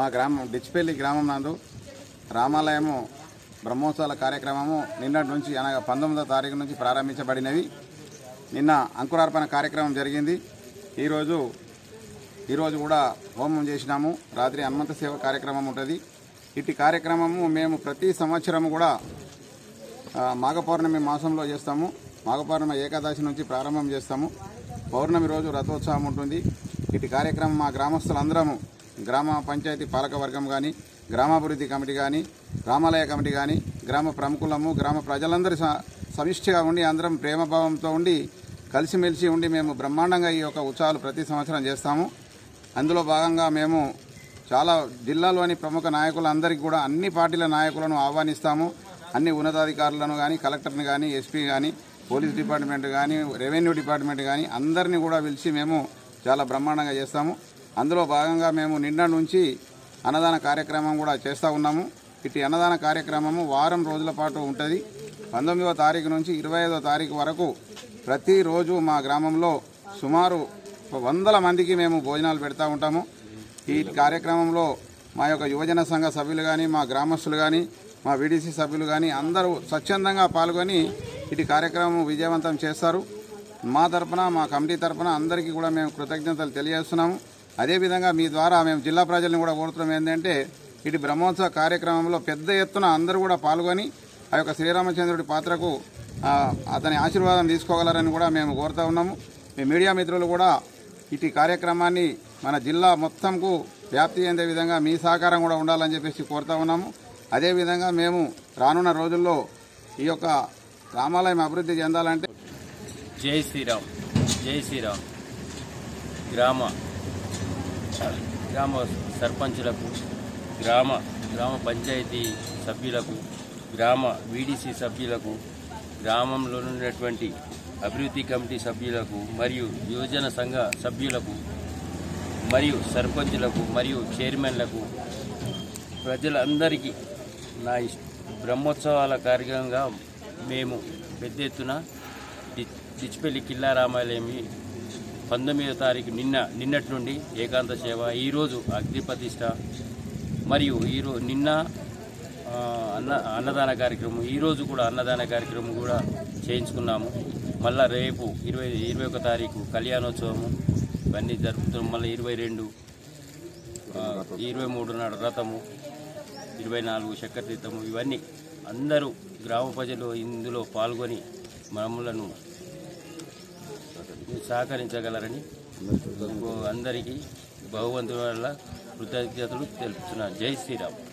గ్రామం డిచ్పల్లి గ్రామం నందు రామాలయము బ్రహ్మోత్సవాల కార్యక్రమము నిన్నటి నుంచి అనగా 19వ తారీఖు నుంచి ప్రారంభించబడినవి. నిన్న అంకురార్పణ కార్యక్రమం జరిగింది. ఈరోజు కూడా హోమం చేసినాము. రాత్రి హనుమంత సేవ కార్యక్రమం ఉంటుంది. ఇటు కార్యక్రమము మేము ప్రతి సంవత్సరం కూడా మాఘ పౌర్ణమి మాసంలో చేస్తాము. మాఘ పౌర్ణమి ఏకాదశి నుంచి ప్రారంభం చేస్తాము. పౌర్ణమి రోజు రథోత్సవం ఉంటుంది. ఇటు కార్యక్రమం మా గ్రామస్తులందరము, గ్రామ పంచాయతీ పాలక వర్గం కానీ, గ్రామాభివృద్ధి కమిటీ కానీ, రామాలయ కమిటీ కానీ, గ్రామ ప్రముఖులము, గ్రామ ప్రజలందరూ సమిష్టిగా ఉండి అందరం ప్రేమభావంతో ఉండి కలిసిమెలిసి ఉండి మేము బ్రహ్మాండంగా ఈ యొక్క ఉత్సవాలు ప్రతి సంవత్సరం చేస్తాము. అందులో భాగంగా మేము చాలా జిల్లాలోని ప్రముఖ నాయకులందరికీ కూడా అన్ని పార్టీల నాయకులను ఆహ్వానిస్తాము. అన్ని ఉన్నతాధికారులను కానీ, కలెక్టర్ని కానీ, ఎస్పీ కానీ, పోలీస్ డిపార్ట్మెంట్ కానీ, రెవెన్యూ డిపార్ట్మెంట్ కానీ అందరినీ కూడా పిలిచి మేము చాలా బ్రహ్మాండంగా చేస్తాము. అందులో భాగంగా మేము నిన్న నుంచి అన్నదాన కార్యక్రమం కూడా చేస్తూ ఉన్నాము. ఇటు అన్నదాన కార్యక్రమము వారం రోజుల పాటు ఉంటుంది. 19వ తారీఖు నుంచి 25వ తారీఖు వరకు ప్రతిరోజు మా గ్రామంలో సుమారు 100 మందికి మేము భోజనాలు పెడతా ఉంటాము. ఈ కార్యక్రమంలో మా యొక్క యువజన సంఘ సభ్యులు కానీ, మా గ్రామస్తులు కానీ, మా వీడీసీ సభ్యులు కానీ అందరూ స్వచ్ఛందంగా పాల్గొని ఇటు కార్యక్రమం విజయవంతం చేస్తారు. మా తరపున, మా కమిటీ తరపున అందరికీ కూడా మేము కృతజ్ఞతలు తెలియజేస్తున్నాము. అదేవిధంగా మీ ద్వారా మేము జిల్లా ప్రజలను కూడా కోరుతున్నాం ఏంటంటే ఇటు బ్రహ్మోత్సవ కార్యక్రమంలో పెద్ద ఎత్తున అందరూ కూడా పాల్గొని ఆ యొక్క శ్రీరామచంద్రుడి పాత్రకు అతని ఆశీర్వాదం తీసుకోగలరని కూడా మేము కోరుతా ఉన్నాము. మీ మీడియా మిత్రులు కూడా ఇటు కార్యక్రమాన్ని మన జిల్లా మొత్తంకు వ్యాప్తి చెందే విధంగా మీ సహకారం కూడా ఉండాలని చెప్పేసి కోరుతా ఉన్నాము. అదేవిధంగా మేము రానున్న రోజుల్లో ఈ యొక్క రామాలయం అభివృద్ధి చెందాలంటే జై శ్రీరామ్, జై శ్రీరామ్. గ్రామ సర్పంచులకు, గ్రామ పంచాయతీ సభ్యులకు, గ్రామ వీడీసీ సభ్యులకు, గ్రామంలో ఉన్నటువంటి అభివృద్ధి కమిటీ సభ్యులకు మరియు యువజన సంఘ సభ్యులకు మరియు సర్పంచులకు మరియు చైర్మన్లకు, ప్రజలందరికీ నా బ్రహ్మోత్సవాల కార్యక్రమంగా మేము పెద్ద ఎత్తున డిచ్పల్లి కిల్లా రామాలయం 19వ తారీఖు నిన్నటి నుండి ఏకాంత సేవ, ఈరోజు అగ్నిప్రతిష్ఠ మరియు నిన్న అన్నదాన కార్యక్రమం, ఈరోజు కూడా అన్నదాన కార్యక్రమం కూడా చేయించుకున్నాము. మళ్ళా రేపు 21 తారీఖు కళ్యాణోత్సవము ఇవన్నీ జరుపుతాం. మళ్ళీ 22, 23 నాడు రథము, 24 చక్కెర తీర్థము, ఇవన్నీ అందరూ గ్రామ ప్రజలు ఇందులో పాల్గొని మమ్మలను సహకరించగలరని అందరికీ భగవంతుని వల్ల కృతజ్ఞతలు తెలుపుతున్నాను. జై శ్రీరామ్.